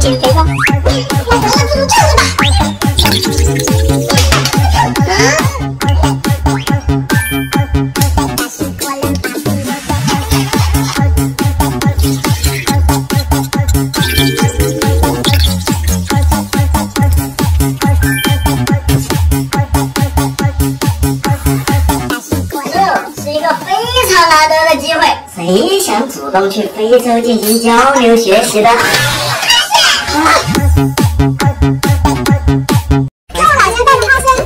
减肥吧。那你不如这样子吧。 这是一个非常难得的机会，谁想主动去非洲进行交流学习的？ 让我老乡带你哈森。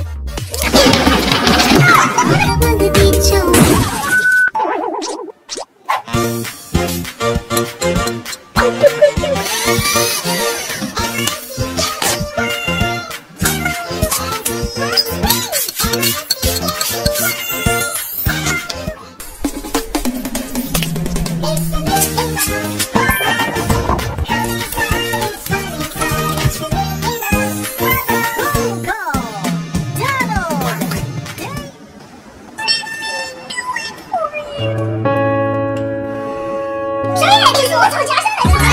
我从家乡来的。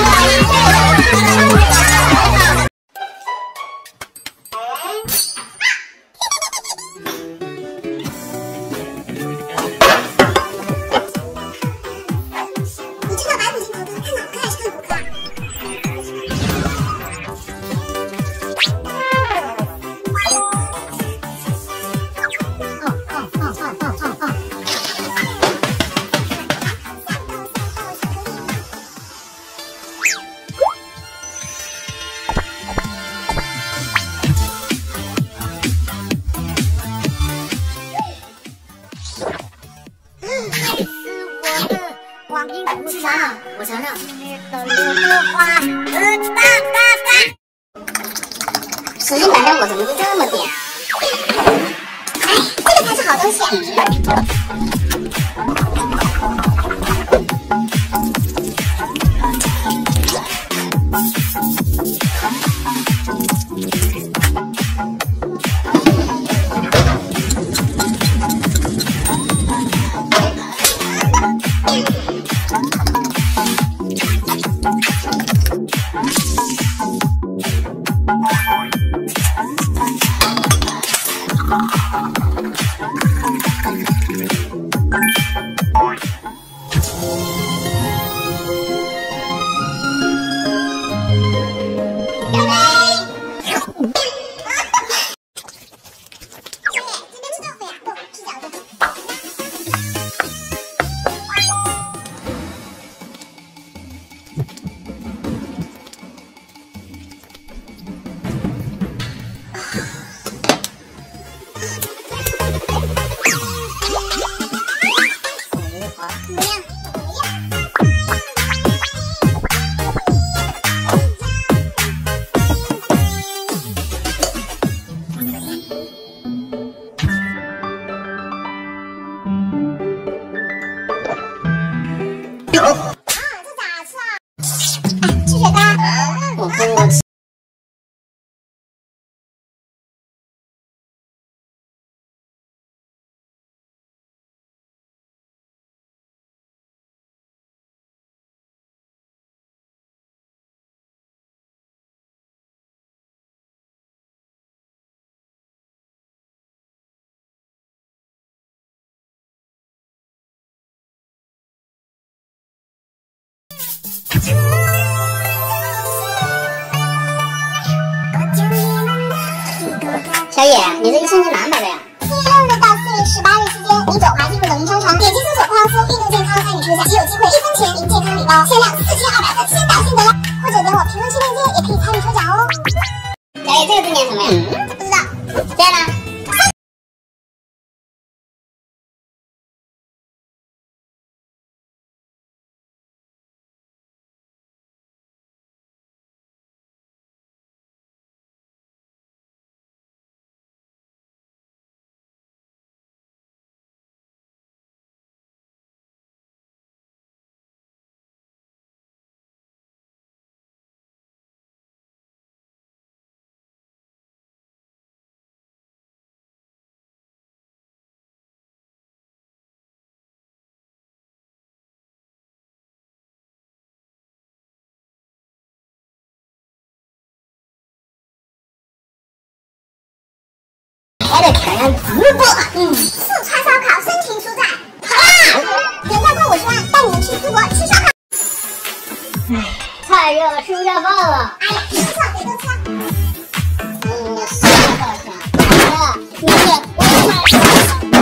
你知道白骨精头看脑科还是看骨科啊？ 是啥？我尝尝。实心版的我怎么就这么点啊？ 哎，这个才是好东西。 有。 啊，这咋吃啊？哎，吃雪糕。 我不吃。 小野，你这一生是哪买的呀 ？4月6日到4月18日期间，你转滑进入抖音商城，点击搜索“胖苏运动健康”，参与抽奖，即有机会1分钱领健康礼包，限量4200个先到先得哟！或者点我评论区链接，也可以参与抽奖哦。 小野，这个字念什么呀？ 不知道。 这样呢？ 看看直播吧。 四川烧烤深情书在，好啦！原价购50万，带你们去淄博吃烧烤。 太热了，吃不下饭了。 哎呀，吃上别多吃。 烧烤香，好的，明天我买。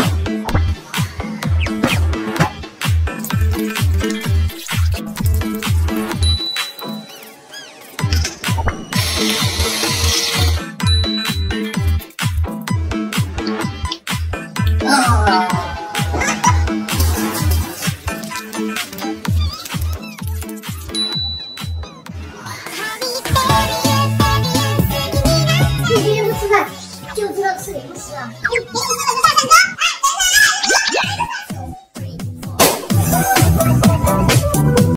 今天不吃饭，就知道吃零食啊！给你4个大蛋糕，哎，等等。